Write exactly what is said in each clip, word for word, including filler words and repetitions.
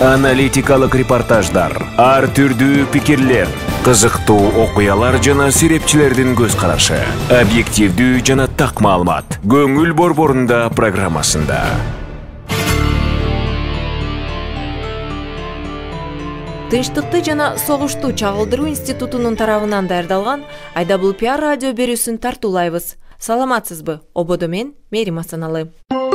Аналитикалык репортаждар, ар түрдүү пикирлер, кызыктуу окуялар жана серепчилердин көз карашы, объективдүү жана так маалымат. Көңүл борборунда программасында. Тынчтыкты жана согушту чагылдыруу институтунун тарабынан даярдалган Айдабул пиар радио берүүсүн тартуулайбыз. Саламатсызбы? Ободо мен Мерим Асаналы.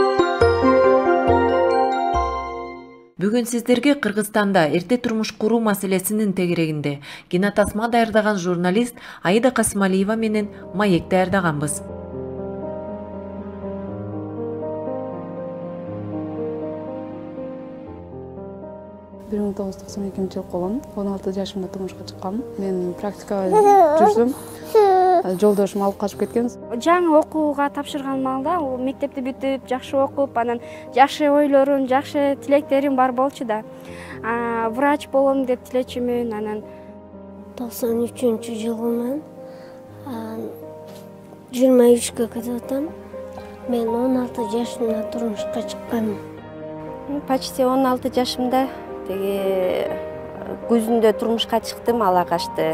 Бүгүн сиздерге Кыргызстанда эрте турмуш куруу маселесинин тегерегинде кинотасма даярдаган журналист Аида Касымалиева менен маек даярдаганбыз. бир миң тогуз жүз токсон экинчи жылы колум, он алты жашымда турмушка чыккам. Мен практикага жүрдүм. Жолдошум алып качып кеткен. Жаңы окууга тапшырган маалда, ол мектепти бүтүп, жакшы окуп, анан жакшы ойлорум, жакшы тилектерим бар болчу да. Врач болом деп тилечүмүн. Анан токсон үчүнчү жылы мен жыйырма үчкө кетип атам. Мен он алты жашымда турмушка чыккам. Почти он алты жашымда теги күзүндө турмушка чыктым, ала качты.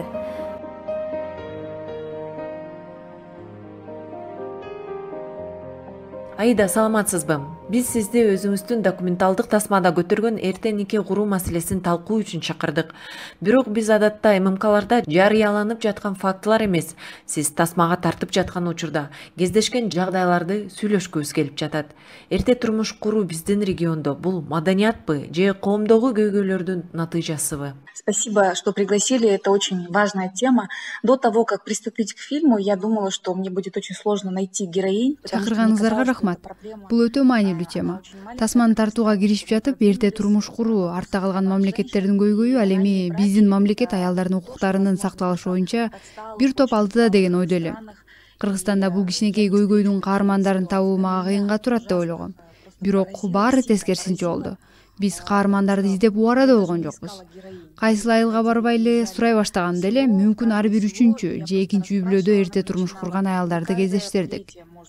Аида, саламатсызбы? Биз сизди өзүңүздүн документалдык тасмада көтөргөн эрте нике куруу маселесин талкуу үчүн чакырдык. Бирок биз адатта ММКларда жарыяланып жаткан фактылар эмес, сиз тасмага тартып жаткан учурда кездешкен жагдайларды сүйлөшкүбүз келип жатат. Эрте турмуш куруу биздин региондо бул маданиятпы же коомдогу көйгөйлөрдүн натыйжасыбы? Спасибо, что пригласили. Это очень важная тема. До того, как приступить к фильму, я думала, что мне будет очень сложно найти героинь. Чакырганыңыздарга рахмат. Бул өтө маанилүү тема. Тасманы тартууга киришип жатып, эрте турмуш куруу артта калган мамлекеттердин көйгөйү, ал эми биздин мамлекет аялдардын укуктарынын сакталышы боюнча бир топ алдыда деген ойдо элем. Кыргызстанда бул кичинекей көйгөйдүн каармандарын табуу мага кыйынга турат деп ойлогом. Бирок баары тескерисинче болду. Биз каармандарды издеп убарада болгон жокпуз. Кайсыл айылга барбай эле сурай баштаганда эле мүмкүн ар бир үчүнчү же экинчи үй бүлөдө эрте турмуш курган аялдарды кездештердик.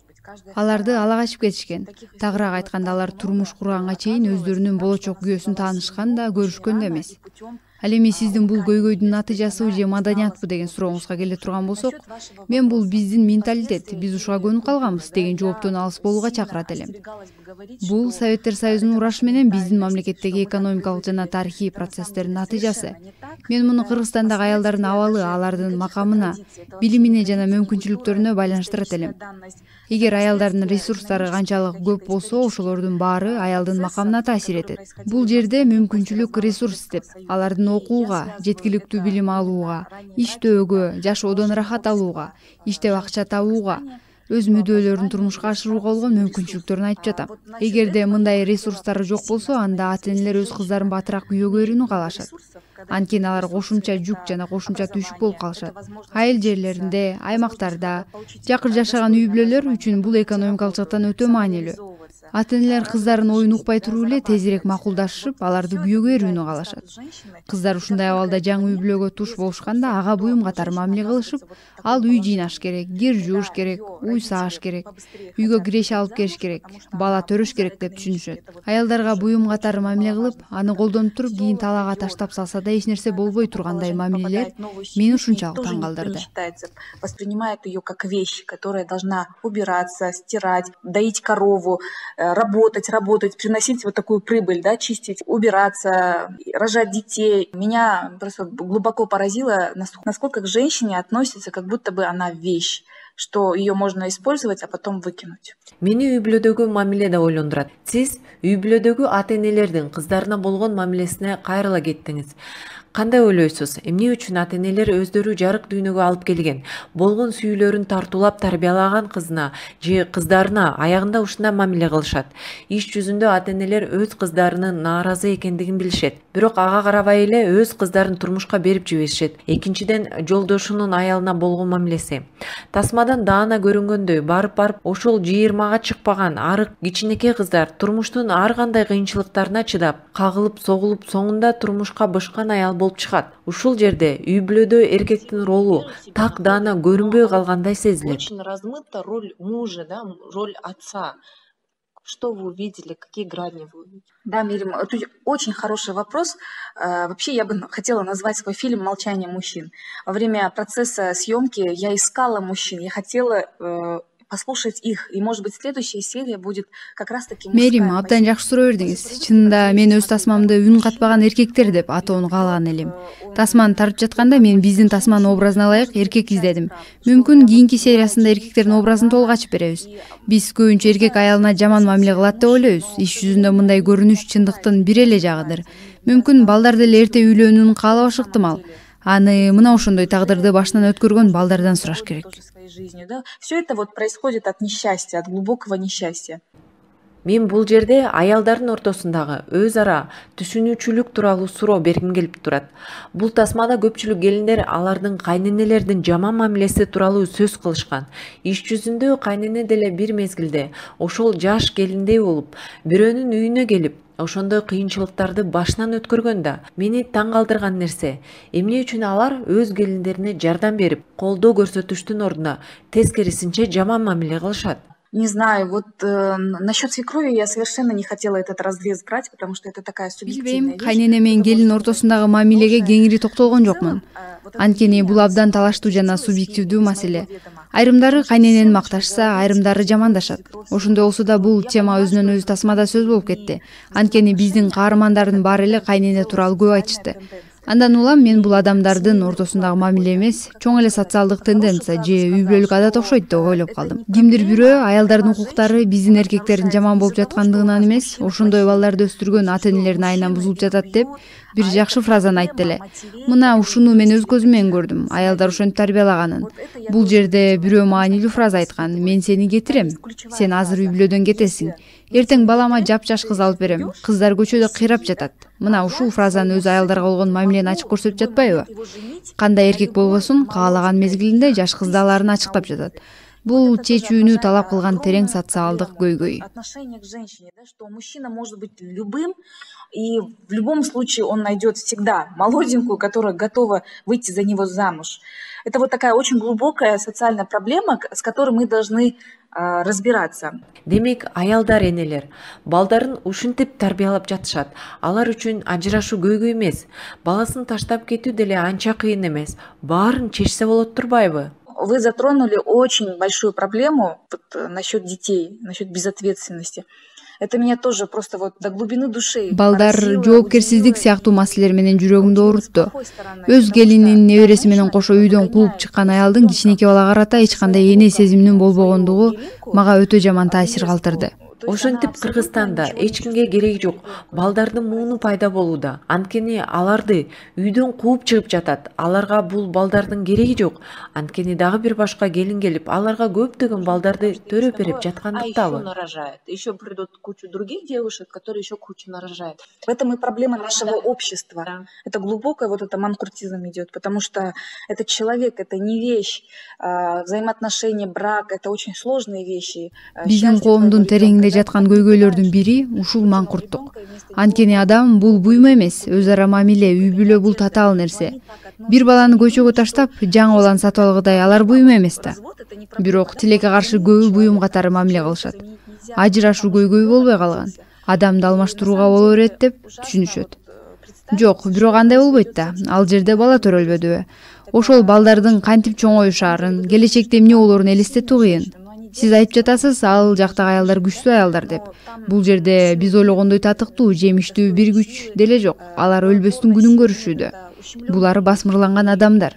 Аларды ала качып кетишкен. Тагыраак айтканда, алар турмуш курганга чейин өздөрүнүн болочок күйөөсүн таанышкан да, көрүшкөн да эмес. Ал эми сиздин бул көйгөйдүн натыйжасы же маданиятпы деген сурооңузга келе турган болсок, мен бул биздин менталитет, биз ушуга көнүп калганбыз деген жооптон алыс болууга чакырат элем. Бул Советтер Союзунун урашы менен биздин мамлекеттеги экономикалык жана тарыхый процесстердин натыйжасы. Мен муну Кыргызстандагы аялдардын абалы, алардын макамына, билимине жана мүмкүнчүлүктөрүнө байланыштырат элем. Эгер аялдардын ресурстары канчалык көп болсо, ошолордун баары аялдын макамына таасир этет. Бул жерде мүмкүнчүлүк ресурс деп, алардын окууга, жеткиликтүү билим алууга, иштөөгө, жашоодон рахат алууга, иштеп акча табууга, өз мүддөөлөрүн турмушка ашырууга болгон мүмкүнчүлүктөрүн айтып жатам. Эгерде мындай ресурстары жок болсо, анда ата-энелер өз кыздарын батыраак күйөөгө берүүнү каалашат. Анткени алар кошумча жүк жана кошумча түйшүк болуп калышат. Айыл жерлеринде, аймактарда жакыр жашаган үй бүлөлөр үчүн бул экономикалык жактан өтө маанилүү. Ата-энелер кыздарын оюн укпай туруп эле тезирээк макулдашып, аларды күйөөгө берүүнү каалашат. Кыздар ушундай абалда жаңы үй бүлөгө туш болушканда ага буюм катары мамиле кылышып, ал үй жыйнаш керек, кир жууш керек, уй сааш керек, үйгө киреше алып келиш керек, бала төрөш керек деп түшүнүшөт. Аялдарга буюм катары мамиле кылып, аны колдонуп туруп, кийин талаага таштап салса да эч нерсе болбой тургандай мамилелер мени ушунчалык таң калтырды. Воспринимает ее как вещь, которая должна убираться, стирать, доить корову, работать, работать, приносить вот такую прибыль, да, чистить, убираться, рожать детей. Меня просто глубоко поразило, насколько к женщине относятся, как будто бы она вещь, что ее можно использовать, а потом выкинуть. Мени үй бүлөдөгү мамиле да ойлондурат. Сиз үй бүлөдөгү ата-энелердин кыздарына болгон мамилесине кайрыла кеттиңиз. Кандай ойлойсуз? Эмне үчүн ата-энелер өздөрү жарык дүйнөгө алып келген, болгон сүйүүлөрүн тартуулап тарбиялаган кызына же кыздарына аягында ушундай мамиле кылышат? Иш жүзүндө ата-энелер өз кыздарынын нааразы экендигин билишет. Бирок ага карабай эле өз кыздарын турмушка берип жиберишет. Экинчиден, жолдошунун аялына болгон мамилеси. Тасмадан даана көрүнгөндөй, барып-барып ошол жыйырмага чыкпаган арык кичинекей кыздар турмуштун ар кандай кыйынчылыктарына чыдап, кагылып, согулуп, соңунда турмушка бышкан аял болуп чыгат. Ушул жерде үй бүлөдө эркектин ролу так даана көрүнбөй калгандай сезилет. Очень размыта роль мужа, да, роль отца. Что вы увидели, какие грани вы увидели? Да, Мирим, это очень хороший вопрос. Вообще я бы хотела назвать свой фильм «Молчание мужчин». Во время процесса съемки я искала мужчин, я хотела послушать их, и, может быть, следующая серия будет как раз таки мужская. Мерим, абдан жакшы суроо бердиңиз. Чынында мен өз тасмамды үн катпаган эркектер деп атоону каалаган элем. Тасманы тартып жатканда мен биздин тасманын образына ылайык эркек издедим. Мүмкүн кийинки сериясында эркектердин образын толук ачып беребиз. Биз көбүнчө эркек аялына жаман мамиле кылат деп ойлойбуз. Иш жүзүндө мындай көрүнүш чындыктын бир эле жагыдыр. Мүмкүн балдар деле эрте үйлөнүүнү каалабашы ыктымал. Аны мына ошондой тагдырды башынан өткөргөн балдардан сураш керек. Жизнью, да? Все это вот происходит от несчастья, от глубокого несчастья. Мен бул жерде аялдардын ортосундагы өз ара түшүнүүчүлүк тууралуу суроо бергим келип турат. Бул тасмада көпчүлүк келиндер алардын кайненелердин жаман мамилеси тууралуу сөз кылышкан. Иш жүзүндө кайнене деле бир мезгилде ошол жаш келиндей болуп, бирөөнүн үйүнө келип, ошондой кыйынчылыктарды башынан өткөргөн да. Мени таң калтырган нерсе, эмне үчүн алар өз келиндерине жардам берип, колдоо көрсөтүштүн ордуна тескерисинче жаман мамиле кылышат. Не знаю, вот э, насчет свекрови я совершенно не хотела этот разрез брать, потому что это такая субъективная вещь. Кайнене менен келин ортосундагы мамилеге кеңири токтолгон жокмун. Анткени бул абдан талаштуу жана субъективдүү маселе. Айрымдары кайненени макташса, айрымдары жамандашат. Ошондой болсо да бул тема өзүнөн өзү тасмада сөз болуп кетти. Анткени биздин каармандардын баары эле кайнене тууралуу көп айтышты. Андан улам мен бул адамдардын ортосундагы мамиле эмес, чоң эле социалдык тенденция же үй бүлөлүк адат окшойт деп ойлоп калдым. Кимдир бирөө аялдардын укуктары биздин эркектердин жаман болуп жаткандыгынан эмес, ошондой балдарды өстүргөн ата-энелердин айынан бузулуп жатат деп бир жакшы фразаны айтты эле. Мына ушуну мен өз көзүм менен көрдүм, аялдар ошентип тарбиялаганын. Бул жерде бирөө маанилүү фраза айткан: "Мен сени кетирем, сен азыр үй бүлөдөн кетесиң. Эртең балама жапжаш кыз алып берем. Кыздар көчөдө кыйрап жатат." Мына ушул фразаны өз аялдарга болгон мамилени ачык көрсөтүп жатпайбы? Кандай эркек болбосун, каалаган мезгилинде жаш кыздаларын ачыктап жатат. Бул чечүүнү талап кылган терең социалдык көйгөй. Отношение к женщине, да, что мужчина может быть любым, и в любом случае он найдет всегда молоденькую, которая готова выйти за него замуж. Это вот такая очень глубокая социальная проблема, с которой мы должны э, разбираться. Демек, аялдар энелер балдарын ушинтип тарбиялап жатышат. Алар үчүн ажырашуу көйгөй эмес, баласын таштап кетүү деле анча кыйын эмес. Баарын чечсе болот турбайбы? Вы затронули очень большую проблему вот, насчет детей, насчет безответственности. Это меня тоже просто вот до глубины души. Балдар жоопкерсиздик сыяктуу маселелер менен жүрөгүмдү оорутtu. Өз келинин небереси менен кошо үйдөн кууп чыккан аялдын кичинекей бала карата эч кандай эне сезиминин болбогондугу мага өтө жаман таасир калтырды. Ошентип Кыргызстанда эч кимге кереги жок, балдардын мууну пайда болууда. Анткени аларды үйдөн кууп чыгып жатат. Аларга бул балдардын кереги жок. Анткени дагы бир башка келин келип, аларга көптөгөн балдарды төрөп берип жаткандыктабы. Еще придут кучу других девушек, которые еще кучу нарожают. В этом и проблема нашего общества. Да. Это глубокое вот это манкуртизм идет, потому что это человек, это не вещь. Взаимоотношения, брак, это очень сложные вещи. Биздин коомдун тереңинде жаткан көйгөйлөрдүн бири ушул манкурттук. Анткени адам бул буйма эмес, өз ара мамиле, үй бүлө бул татаал нерсе. Бир баланы көчөгө таштап, жаңы баланы сатып алгыдай алар буйма эмес да. Бирок тилекке каршы көбү буюм катары мамиле кылышат. Ажырашуу көйгөй болбой калган. Адамды алмаштырууга боло берет деп түшүнүшөт. Жок, бирок андай болбойт да. Ал жерде бала төрөлбөдүбү. Ошол балдардын кантип чоңоюшаарын, келечекте эмне болоорун элестетүү кыйын. Сиз айтып жатасыз, ал жактагы аялдар күчтүү аялдар деп. Бул жерде биз ойлогондой татыктуу, жемиштүү бир күч деле жок. Алар өлбөстүн күнүн көрүшүүдө. Булар басмырланган адамдар.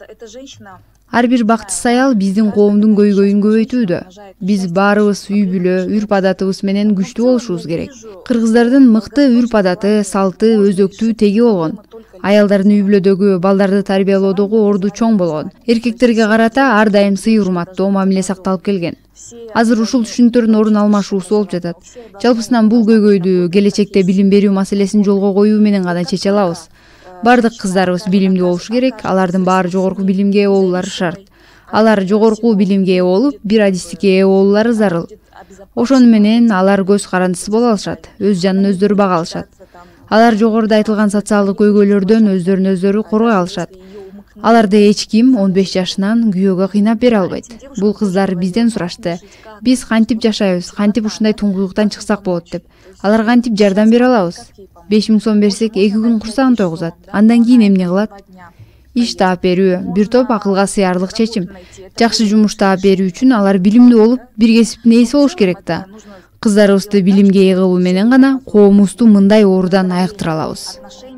Ар бир бактысыз аял биздин коомдун көйгөйүн көбөйтүүдө. Биз баарыбыз үй бүлө, үрп адатыбыз менен күчтүү болушубуз керек. Кыргыздардын мыкты үрп адаты, салты, өзөктүү теги болгон. Аялдардын үй бүлөдөгү балдарды тарбиялоодогу орду чоң болгон. Эркектерге карата ар дайым сый урматтоо мамиле сакталып келген. Азыр ушул түшүнүктөрдүн орун алмашуусу болуп жатат. Жалпысынан бул көйгөйдү келечекте билим берүү маселесин жолго коюу менен гана чече алабыз. Бардык кыздарыбыз билимдүү болушу керек, алардын баары жогорку билимге ээ болуулары шарт. Алар жогорку билимге ээ болуп, бир адистикке ээ болуулары зарыл. Ошону менен алар көз карандысы боло алышат, өз жанын өздөрү бага алышат. Алар жогоруда айтылган социалдык көйгөйлөрдөн өздөрүн өздөрү коргой алышат. Аларды эч ким он беш жашынан күйөөгө кыйнап бере албайт. Бул кыздар бизден сурашты. Биз кантип жашайбыз, кантип ушундай туңгуюктан чыксак болот деп. Алар кантип жардам бере алабыз? беш миң сом берсек эки күн курсагын тойгузат. Андан кийин эмне кылат? Иш таап берүү, бир топ акылга сыярлык чечим. Жакшы жумуш таап берүү үчүн алар билимдүү болуп, бир кесиптин ээси болуш керек да. Кыздарыбызды билимге ээ кылуу менен гана коомубузду мындай оорудан айыктыра алабыз.